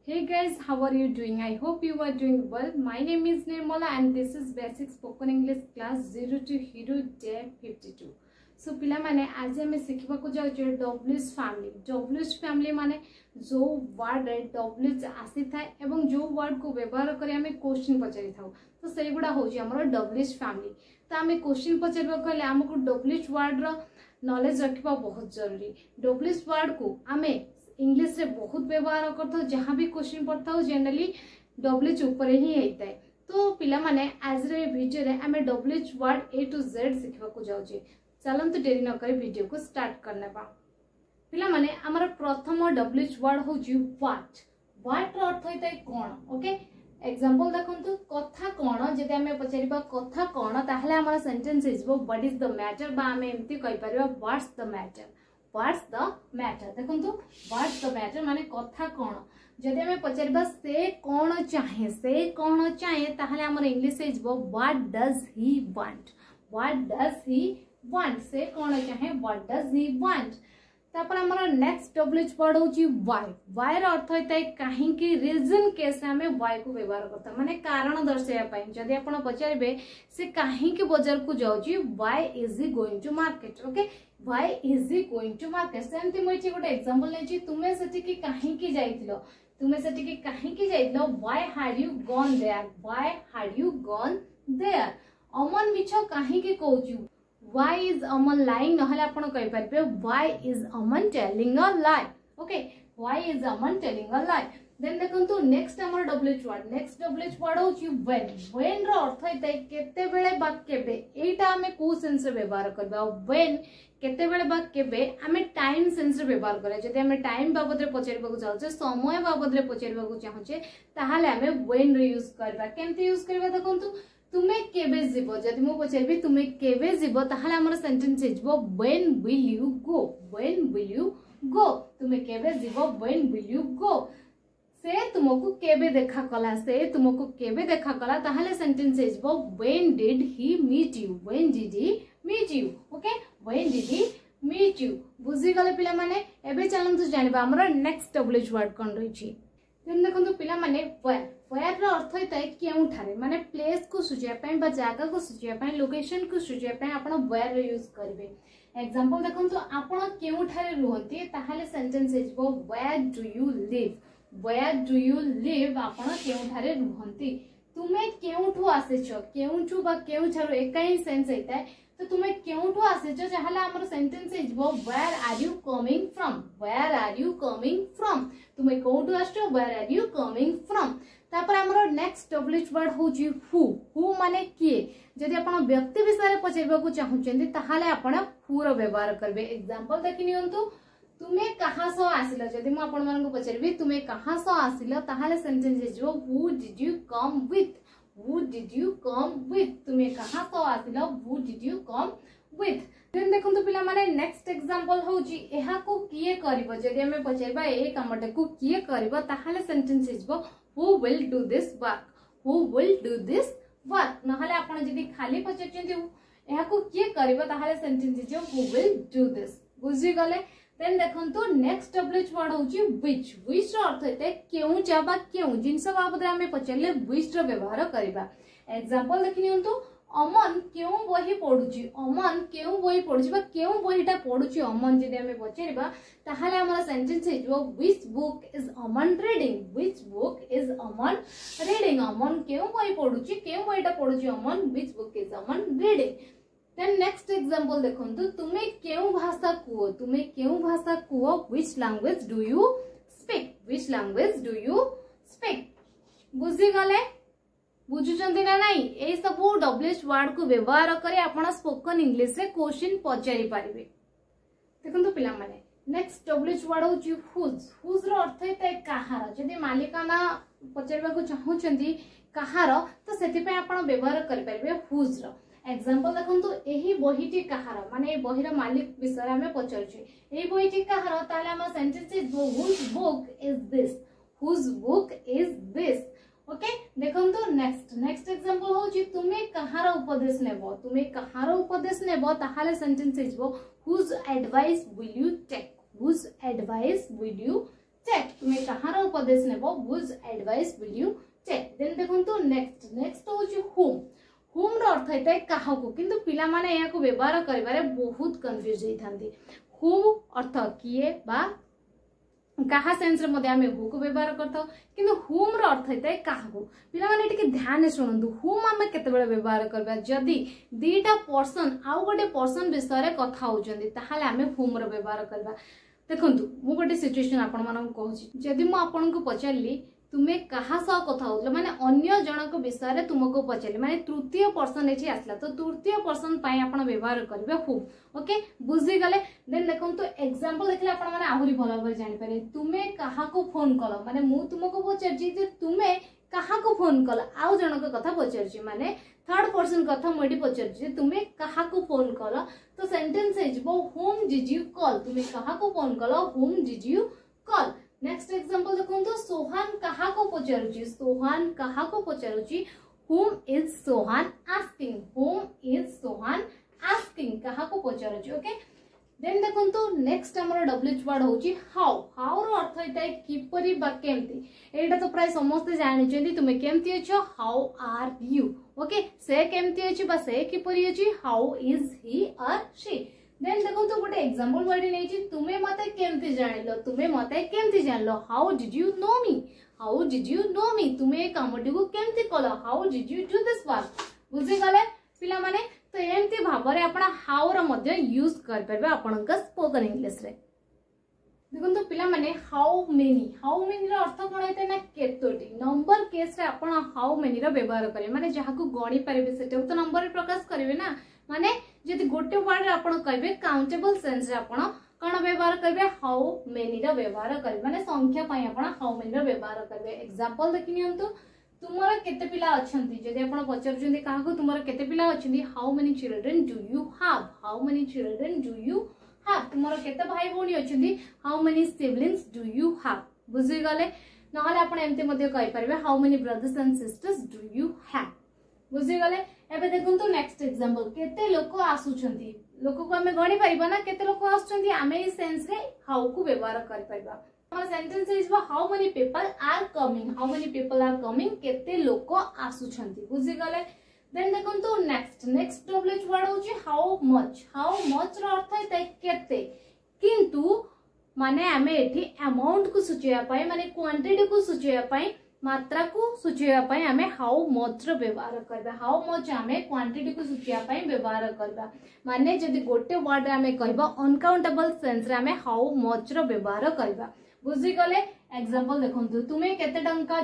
Hey guys, how are you doing? I hope you are doing well. My name is Nirmala and this is Basic Spoken English Class 0 to Hero Day 52. So पिला माने आज हमें सिखिबा को जाउचे WH family. WH family माने जो word रे WH आसी थाए एवं जो वर्ड को व्यवहार करी हमें क्वेश्चन पचारि थाउ तो सेई गुडा होची हमर डब्ल्यूएच फैमिली। तो हमें क्वेश्चन पचारबा कहले हमको डब्ल्यूएच वर्ड रो नॉलेज रखिबा बहुत जरूरी। डब्ल्यूएच वर्ड को हमें इंग्लिश रे बहुत व्यवहार करता जहाँ भी क्वेश्चन पढ़ता हो जनरली डब्ल्यूएच ऊपर ही होता है। तो पिला माने आज रे वीडियो रे हमें WH word A to Z सिखबा को जाउचे। चलंतु देरी न करे वीडियो को स्टार्ट करने बा। पिला माने हमर प्रथम डब्ल्यूएच वर्ड होची व्हाट। व्हाट रो अर्थ होता है कोन। ओके एग्जांपल देखंतु कथा कोन जदि हमें पचारिबा कथा कोन ताहले हमर सेंटेंस इजबो व्हाट इज द मैटर बा हमें एम्ति कहि परिबा what's the matter. What's the matter देखंतु व्हाट्स द मैटर माने कथा कोन जदि हमें पचारिबा से कोन चाहे ताहले हमर इंग्लिश से इजबो what does he want. What does he want से कोन चाहे व्हाट डज ही वांट। तापर हमर नेक्स्ट डब्ल्यूएच वर्ड होची व्हाई। व्हाई रो अर्थ होता है काहे कि रीजन केस रे हमें व्हाई को व्यवहार करता माने कारण दर्शाया पई जदि आपण पचारिबे से काहे कि बाजार को जाउची why is he going to market. Okay why is he going to market सेमति मोइची गोटे एग्जांपल लेची तुमे सेठी कि काहे कि जाइतिलो why had you gone there. Aman मिछो काहे कि कहउची Why is Aman lying? नहले आपण कहि परबे Why is Aman telling a lie? Okay, Why is Aman telling a lie? Then देखंतु नेक्स्ट हमर डब्ल्यूएच वर्ड होची when। when रो अर्थ होइतै केते बेले बा केबे। एटा हमें को सेंस रे व्यवहार करबा when केते बेले बा केबे हमें टाइम सेंस रे व्यवहार करे। जदि हमें टाइम बाबद रे पचारिबा को चाहछे समय बाबद रे पचारिबा को चाहछे ताहाले हमें when रे यूज करबा। केमति यूज करबा देखंतु तुमे केबे जीवो जदि मु पचारबी तुमे केबे जीवो ताहाले हमर सेंटेंस इजबो when will you go। तुमे केबे जीवो when will you go। से तुमको केबे देखा कला ताहाले सेंटेंस इजबो when did he meet you। Okay when did he meet you। बुझी गले पिला माने एबे चलंतु जानिबा हमर नेक्स्ट डब्ल्यूएच वर्ड कोन रहिछि। देन देखंतु पिला माने where रो अर्थ होता है केउ ठारे माने प्लेस को सूचिया पय बा जागा को सूचिया पय लोकेशन को सूचिया पय आपण where रो यूज करबे। एग्जांपल देखंतु आपण केउ ठारे रुहंती ताहाले सेंटेंस इजबो where do you live आपण केउ ठारे रुहंती। तुमे केउठु आसेछो केउठु बा केउ ठारो एकाई सेंस हेता है तो तुमे केउठु आसेछो जहाले हमर सेंटेंस इजबो where are you coming from। तुमे कोउठु आछो where are you coming from। तापर हमर नेक्स्ट डब्ल्यूएच वर्ड होची हु माने किए। जदि आपण व्यक्ति विषय रे पचारिबा को चाहुचेंदी ताहाले आपण हु रो व्यवहार करबे। एग्जांपल देखि नियंतु तुमे कहां सो आसिलो जदि म आपण मानको पचारिबी तुमे कहां सो आसिलो ताहाले सेंटेंस इजो who did you come with. तुमे कहां सो आसिलो who did you come with. Then देखंतु पिला माने नेक्स्ट एग्जांपल होची एहा को किए करबो जदि हमें पचारिबा ए कामटे को किए करबो ताहाले सेंटेंस इजबो who will do this work। नहले आपण जदि खाली पचारचेंती एहा को किए करबो ताहाले सेंटेंस इजो who will do this। बुझी गले। देन देखंतु नेक्स्ट डब्ल्यूएच वर्ड होची which रो अर्थ होते केउ जाबा केउ जिंस बाबद रे हमें पचारले which रो व्यवहार करबा। एग्जांपल देखिनियंतु अमन केउ बही पढुची बा केउ बहीटा पढुची अमन जदि हमें पचारिबा ताहाले हमर सेंटेंस इजबो which book is Aman reading। Aman केउ बही पढुची केउ बहीटा पढुची Aman which book is Aman reading। Then next example देखंतु तुमे केउ भाषा कुओ which language do you speak। बुझी गले बुझुचंती ना नाही ए सब डब्ल्यूएच वर्ड को व्यवहार करे आपण स्पोकन इंग्लिश रे क्वेश्चन पचारि पारिबे। देखंतु पिला माने नेक्स्ट डब्ल्यूएच वर्ड होची हुज रो अर्थ है कहार। जदि मालिकाना पचारिबा को चाहुचंती कहार तो सेति पे आपण व्यवहार करि पारिबे हुज रो। एग्जांपल देखंतु एही बहीटी कहार माने ए बहीर मालिक विषय हमें पचारछु एही बहीटी कहार ताले हम सेंटेंस इज whose book is this। Okay देखंतु नेक्स्ट एग्जांपल होची तुमे कहार उपदेश नेबो ताहाले सेंटेंस इजबो whose advice will you take। check तुम्हें कहार उपदेश नेबो whose advice will you check then देखंतु next होची whom whom रो अर्थ होता है कहा को किंतु पिला माने या को व्यवहार करिबारे बहुत कंफ्यूज होई थांती who अर्थ किए बा कहा सेंस रे मध्ये आमे हु को व्यवहार करथो किंतु whom रो अर्थ होता है कहा को पिला माने टिके ध्यान सुनंदु whom आमे केते बेले व्यवहार करबा जदी दीटा पर्सन आउ गोटे पर्सन विषय रे कथा होजंदी ताहाले आमे whom रो व्यवहार करबा देखंतु मु गोटे सिचुएशन आपण मानन कहूची जदी मु आपण को पचारली तुमे कहा सह कथा होतलो माने अन्य जनक विषय रे तुमको पचारली माने तृतीय पर्सन एठी आसला तो तृतीय पर्सन पई आपण व्यवहार करबे whom ओके बुझी गले देन देखंतु एग्जांपल देखले आपण माने आहुरी भलो भाबे जानि पारे तुमे कहा को फोन कलो माने मु तुमको पचारजी जे तुमे कहा को फोन कलो आउ जनक कथा पचारजी माने थर्ड पर्सन कथा मोडी पचारजी तुमे कहा को फोन कलो तो सेंटेंस हे जबो whom did you call तुमे कहा को फोन कलो whom did you call next example देखंतु सोहान कहा को पचारुची सोहान कहा को पचारुची whom is Sohan asking whom is Sohan asking कहा को पचारुची ओके देन देखंतु नेक्स्ट हमर डब्ल्यूएच वर्ड होची हाउ हाउ रो अर्थ होता है किपरि बा केमती एटा तो प्राय समस्त जानि चंदी तुमे केमती अछो हाउ आर यू ओके से केमती अछि बा से किपरि अछि हाउ इज ही और शी देन देखंतु गोटे एग्जांपल वर्ड नै छि तुमे मते केमती जानिलो तुमे मते केमती जानलो how did you know me how did you know me तुमे कामटी को केमती कलो how did you do this work बुझी गले पिला माने तो एमती भाबरे आपण हाउ रो मध्ये यूज कर परबे आपन का स्पोकन इंग्लिश रे देखंतु पिला माने हाउ मेनी रो अर्थ कोन हेते ना केतोटी नंबर केस रे आपण हाउ मेनी रो व्यवहार करे माने जहा को गणी परबे सेटे तो नंबर रे प्रकाश करबे ना माने जदि गोटे वर्ड रे आपण कहबे काउंटेबल सेंस रे आपण कोन व्यवहार करबे हाउ मेनी रो व्यवहार करबे माने संख्या पई आपण हाउ मेनी रो व्यवहार करबे एग्जांपल देखिनियंतु तुमरा केते पिला अछंती जदि आपण पचरजुंदी काहा को तुमरा केते पिला अछंती how many children do you have how many children do you have तुमरा केते भाई भौणी अछंती how many siblings do you have बुझी गले नहले आपण एमते मध्ये कहि परबे how many brothers and sisters do you have बुझी गले एबे देखंतु नेक्स्ट एग्जांपल केते लोक आसुछंती लोक को हमें गणी परिबा ना केते लोक आसुछंती आमे ई सेंस रे हाउ को व्यवहार करि परिबा हमर सेंटेंस इज how many people are coming how many people are coming केते लोक आसुछंती बुझी गले देन देखंतु नेक्स्ट डब्ल्यूएच वर्ड होची हाउ मच रो अर्थ है केते किंतु माने आमे एठी अमाउंट को सूचया पाए माने क्वांटिटी को सूचया पाए मात्रा को सूचया पाए आमे हाउ मच रो व्यवहार करबा हाउ मच आमे क्वांटिटी को सूचया पाए व्यवहार करबा माने जदि गोटे वर्ड आमे कहबा अनकाउंटेबल सेंस रे आमे हाउ मच रो व्यवहार करबा बुझी गले एग्जांपल देखंतु तुमे केते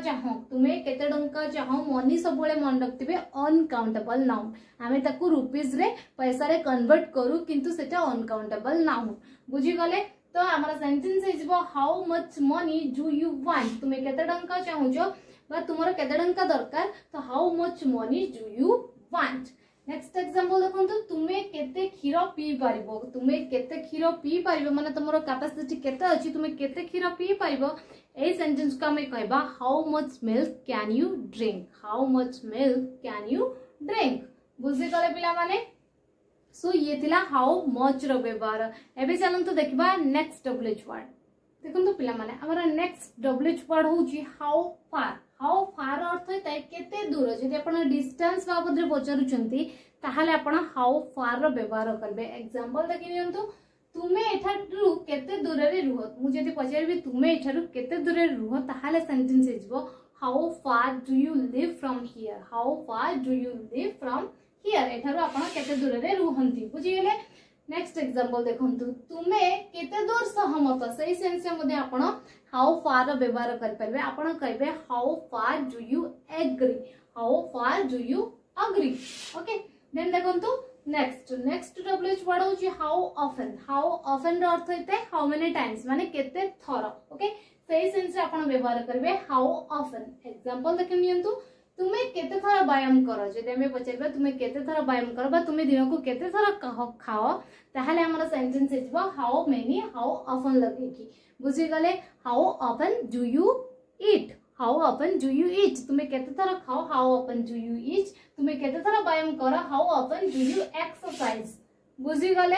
टंका चाहो मनी सबले मन रखतिबे अनकाउंटेबल नाउन आमे ताकू रुपीस रे पैसा रे कन्वर्ट करू किंतु सेटा अनकाउंटेबल नाउन बुझी गले तो हमारा सेंटेंस है जब how much money do you want तुमे केते टंका चाहुचो बा तुमरो केते टंका दरकार तो how much money do you want next example देखंतु तुमे केते क्षीर पी पारिबो तुमे केते क्षीर पी पारिबो माने तुमरो कैपेसिटी केते अछि तुमे केते क्षीर पी पारिबो ए सेंटेंस को हमें कहबा how much milk can you drink how much milk can you drink बुझी गले पिला माने सो ये थिला हाउ मच रो व्यवहार एबे चलंतु देखबा नेक्स्ट डब्ल्यूएच वर्ड देखंतु पिला माने हमरा नेक्स्ट डब्ल्यूएच वर्ड होची हाउ फार अर्थ है केते दूर जदि आपण डिस्टेंस बाबद रे पचारुचंती ताहाले आपण हाउ फार रो व्यवहार करबे एग्जांपल देखिनियंतु तुमे एठारु केते दूर रे रुह मु जदि पचारबी तुमे एठारु केते दूर रे रुह ताहाले सेंटेंस हिजबो how far do you live from here how far do you live from here एठारु आपण केते दूर रे रुहंती बुझी गेले नेक्स्ट एग्जांपल देखंतु तुमे केते दूर सहमत सही सेंस रे मध्ये आपण हाउ फार रो व्यवहार कर परबे आपण कहबे how far do you agree how far do you agree okay then देखंतु नेक्स्ट डब्ल्यूएच वर्ड होची हाउ ऑफन रो अर्थ होते हाउ मेनी टाइम्स माने केते थर ओके सही सेंस रे आपण व्यवहार करबे हाउ ऑफन एग्जांपल देखनियंतु तुमे केते थर व्यायाम करो जदि हमें पचारबा तुमे केते थर व्यायाम करो बा तुमे दिन को केते थर खाओ ताहाले हमर सेंटेंस हिजबो हाउ मेनी हाउ ऑफन लगेकी बुझी गले how often do you eat how often do you eat तुमे केते थर खाओ how often do you eat तुमे केते थर व्यायाम करो how often do you exercise बुझी गले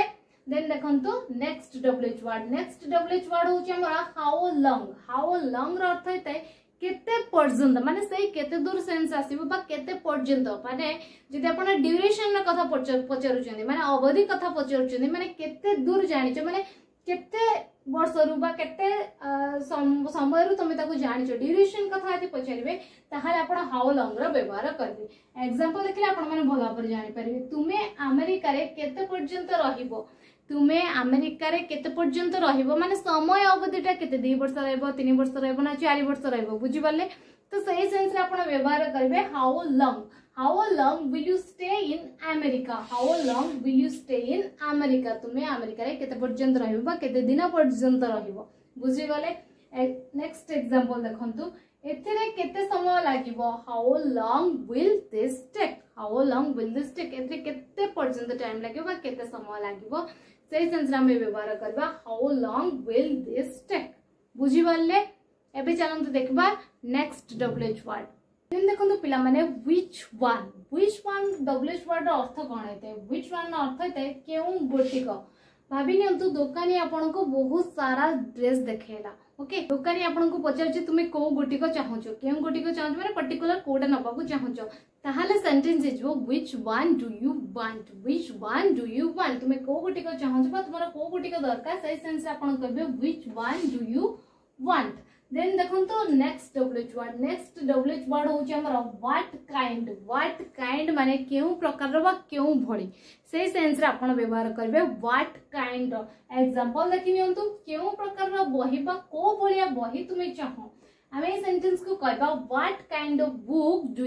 देन देखंतु नेक्स्ट डब्ल्यूएच वर्ड होची हमरा हाउ लॉन्ग रो अर्थ होता है केते पर्यंत माने सही केते दूर सेंस आसीबो बा केते पर्यंत माने जदि आपण ड्यूरेशन रे कथा पचारुचंदी माने अवधि कथा पचारुचंदी माने केते दूर जानिचो माने केते वर्ष रु बा केते समय रु तमे ताको जानिचो ड्यूरेशन कथा यदि पचारिबे ताहाले आपण हाउ लॉन्ग रो व्यवहार करबे एग्जांपल देखले आपण माने भला पर जानि परिबे तुमे अमेरिका रे केते पर्यंत रहिबो तुमे अमेरिका रे केते पर्यंत रहिबो माने समय अवधिटा केते 2 वर्ष रहबो 3 वर्ष रहबो ना 4 वर्ष रहबो बुझि पाले तो सही सेंस रे आपण व्यवहार करबे how long will you stay in America how long will you stay in America तुमे अमेरिका रे केते पर्यंत रहिबो बा केते दिन पर्यंत रहिबो बुझि गले नेक्स्ट एग्जांपल देखंतु एथिरे केते समय लागिबो how long will this take एथिरे केते पर्यंत टाइम लागिबो बा केते समय लागिबो सही सेंस रे हम व्यवहार करबा how long will this take बुझि पाले एबे चलंतु देखबा नेक्स्ट डब्ल्यूएच वर्ड देन देखंतु पिला माने व्हिच वन डब्ल्यूएच वर्ड अर्थ कोन हेते व्हिच वन अर्थ हेते केउ गोटिक भाबी नियंतु दुकानी आपन को बहुत सारा ड्रेस देखेला ओके दुकानी आपन को पचार तुम को गोटिक चाहूचो केउ गोटिक चाहूचो माने पर्टिकुलर कोडा नबा को चाहूचो ताहाले सेंटेंस इजो which one do you want तुम को गोटिक चाहूचो बा तुम्हारा को गोटिक दरकार सही सेंस आपन कहबे which one do you want then देखंतु नेक्स्ट डब्ल्यूएच वर्ड होची हमर व्हाट काइंड माने केउ प्रकार बा केउ भଳି सेही सेंस रे आपण व्यवहार करबे व्हाट काइंड एग्जांपल देखि नियंतु केउ प्रकार बही बा को भलिया बही तुमे चाहो हमें इस सेंटेंस को कहबा what kind of book do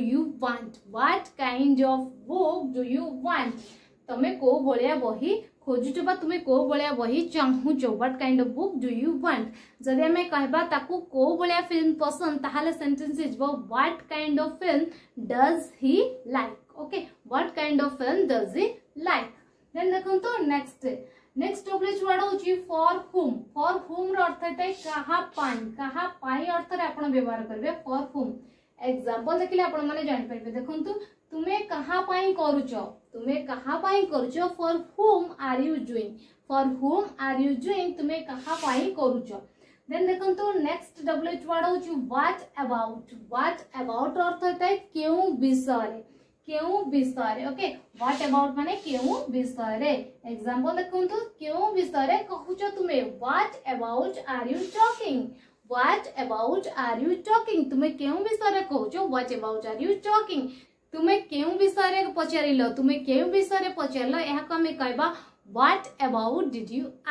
you want तमे को भलिया बही खोजुचो बा तुमे को भलिया बही चाहूचो what kind of book do you want जदि हमें कहबा ताकू को भलिया फिल्म पसंद ताहाले सेंटेंस इज what kind of film does he like okay what kind of film does he like then देखंतो नेक्स्ट डब्ल्यूएच वर्ड होची फॉर हुम रो अर्थ है कहा पाई अर्थ रे आपण व्यवहार करबे फॉर हुम एग्जांपल देखिले आपण माने जानि परबे देखंतु तुमे कहा पाई करूचो फॉर हुम आर यू डूइंग तुमे कहा पाई करूचो देन देखंतु नेक्स्ट डब्ल्यूएच वर्ड होची व्हाट अबाउट अर्थ होता है केउ विषय ओके व्हाट अबाउट माने केउ विषय एग्जांपल देखंतु केउ विषय कहूचो तुमे what about are you talking तुमे केउ विषय कहूचो what about are you talking तुमे केउ विषय पचारिलो एहा को हम कहबा what about did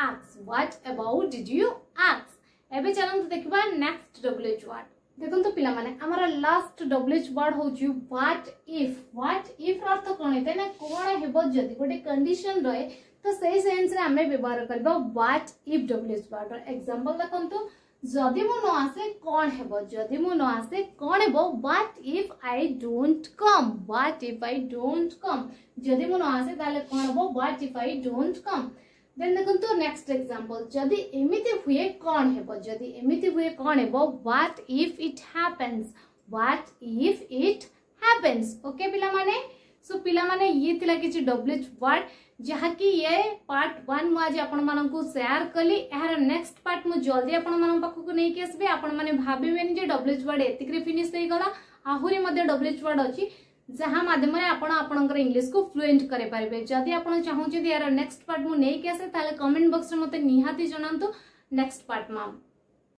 you ask एबे चलंतु देखबा नेक्स्ट डब्ल्यूएच वर्ड देखंतु पिला माने हमरा लास्ट डब्ल्यूएच वर्ड होची व्हाट इफ अर्थ कोन हेते ना कोन हेबो जदी गोटे कंडीशन रहे तो सही सेंस रे हमें व्यवहार करबा what if WH word example देखंतु जदी मो न आसे कोन हेबो what if I don't come जदी मो न आसे ताले कोन हेबो what if I don't come then देखंतु नेक्स्ट एग्जांपल जदी एमिति हुए कोन हेबो what if it happens okay पिला माने सो पिला माने ये थिला किछि डब्ल्यूएच वर्ड जहा कि ये पार्ट 1 मु आज आपण मानन को शेयर कली एहार नेक्स्ट पार्ट मु जल्दी आपण मानन पाखु को नै के आसबे आपण माने भाबिबेनी जे डब्ल्यूएच वर्ड एतिकरे फिनिश होई गला आहुरी मध्ये डब्ल्यूएच वर्ड अछि जहाँ माध्यम आपणकर इंग्लिश को फ्लुएंट करे पारिबे जदि आपण चाहूचे यार नेक्स्ट पार्ट मु नै के आसे ताले कमेंट बॉक्स रे मते निहाती जणांतु नेक्स्ट पार्ट मा